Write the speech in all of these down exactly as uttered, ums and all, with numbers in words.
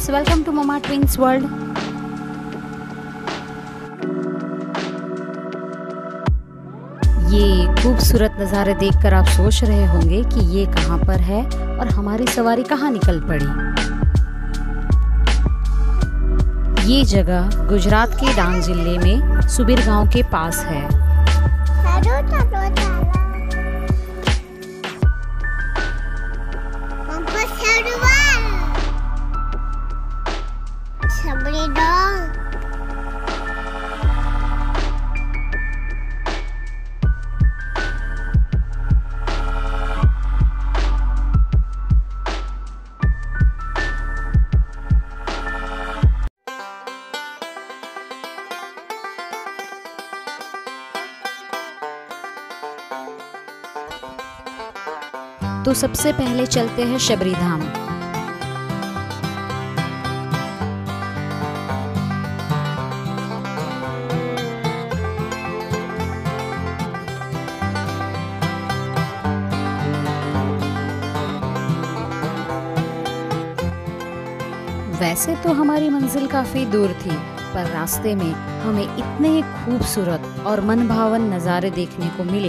Friends, welcome to Mama Twins World. ये खूबसूरत नज़ारे देखकर आप सोच रहे होंगे कि ये कहाँ पर है और हमारी सवारी कहाँ निकल पड़ी। ये जगह गुजरात के डांग जिले में सुबीर गांव के पास है। तो सबसे पहले चलते हैं शबरी धाम। वैसे तो हमारी मंजिल काफी दूर थी, पर रास्ते में हमें इतने खूबसूरत और मनभावन नज़ारे देखने को मिले।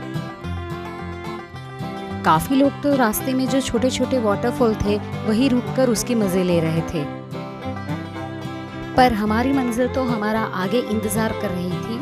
काफी लोग तो रास्ते में जो छोटे छोटे वाटरफॉल थे वही रुककर उसके मजे ले रहे थे, पर हमारी मंजिल तो हमारा आगे इंतजार कर रही थी।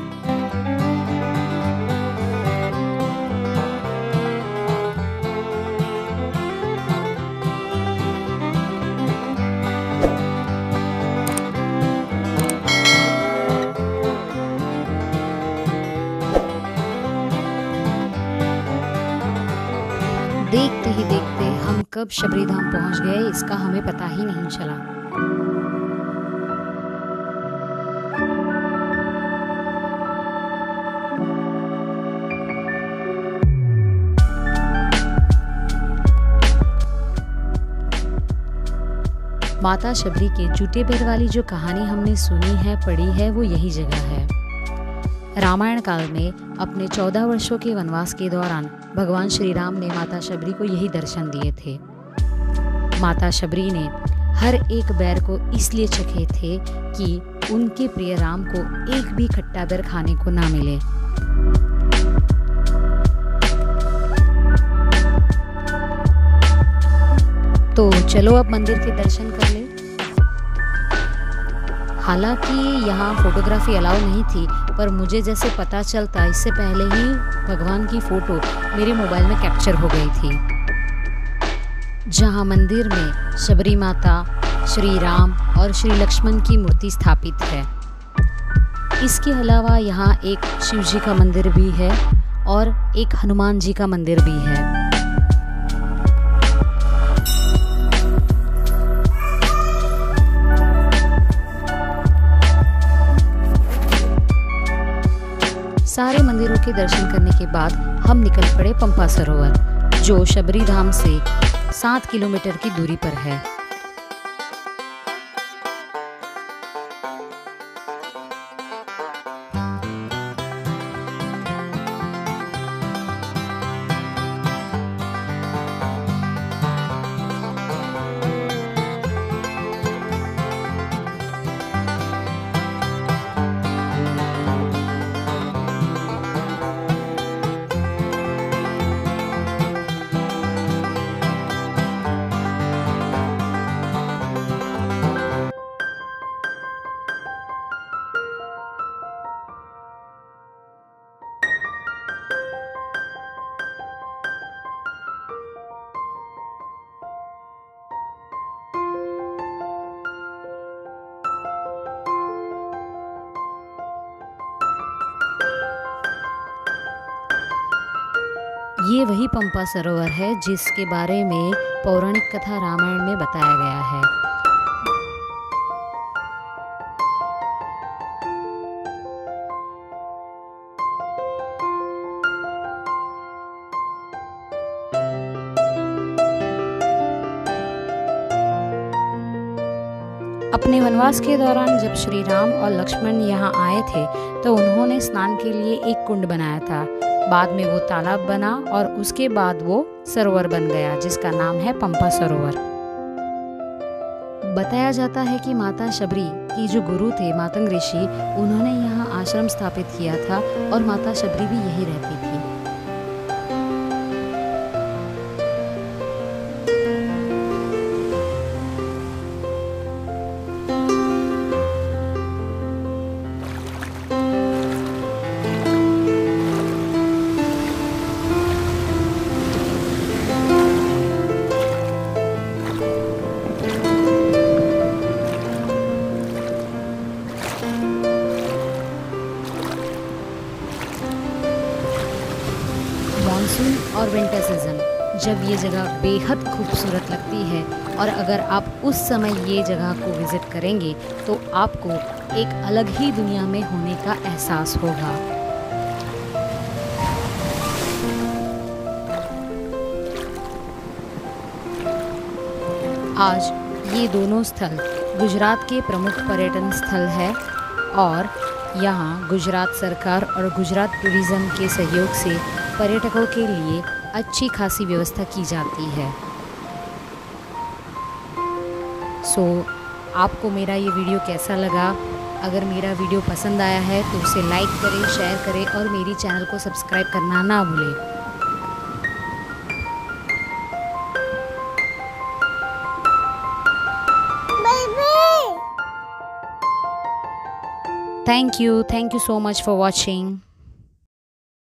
देखते ही देखते हम कब शबरी धाम पहुंच गए इसका हमें पता ही नहीं चला। माता शबरी के जूते पैर वाली जो कहानी हमने सुनी है, पढ़ी है, वो यही जगह है। रामायण काल में अपने चौदह वर्षों के वनवास के दौरान भगवान श्री राम ने माता शबरी को यही दर्शन दिए थे। माता शबरी ने हर एक बैर को इसलिए चखे थे कि उनके प्रिय राम को एक भी खट्टा बैर खाने को ना मिले। तो चलो अब मंदिर के दर्शन कर ले। हालांकि यहाँ फोटोग्राफी अलाउ नहीं थी, पर मुझे जैसे पता चलता इससे पहले ही भगवान की फ़ोटो मेरे मोबाइल में कैप्चर हो गई थी, जहाँ मंदिर में शबरी माता, श्री राम और श्री लक्ष्मण की मूर्ति स्थापित है। इसके अलावा यहाँ एक शिव जी का मंदिर भी है और एक हनुमान जी का मंदिर भी है। सारे मंदिरों के दर्शन करने के बाद हम निकल पड़े पंपा सरोवर, जो शबरी धाम से सात किलोमीटर की दूरी पर है। ये वही पंपा सरोवर है जिसके बारे में पौराणिक कथा रामायण में बताया गया है। अपने वनवास के दौरान जब श्री राम और लक्ष्मण यहाँ आए थे तो उन्होंने स्नान के लिए एक कुंड बनाया था। बाद में वो तालाब बना और उसके बाद वो सरोवर बन गया, जिसका नाम है पंपा सरोवर। बताया जाता है कि माता शबरी की जो गुरु थे मातंग ऋषि, उन्होंने यहाँ आश्रम स्थापित किया था और माता शबरी भी यही रहती थी। मानसून और विंटर सीजन, जब ये जगह बेहद खूबसूरत लगती है और अगर आप उस समय ये जगह को विज़िट करेंगे तो आपको एक अलग ही दुनिया में होने का एहसास होगा। आज ये दोनों स्थल गुजरात के प्रमुख पर्यटन स्थल है और यहाँ गुजरात सरकार और गुजरात टूरिज़्म के सहयोग से पर्यटकों के लिए अच्छी खासी व्यवस्था की जाती है। सो आपको मेरा ये वीडियो कैसा लगा? अगर मेरा वीडियो पसंद आया है तो उसे लाइक करें, शेयर करें और मेरी चैनल को सब्सक्राइब करना ना भूलें। Thank you. Thank you so much for watching.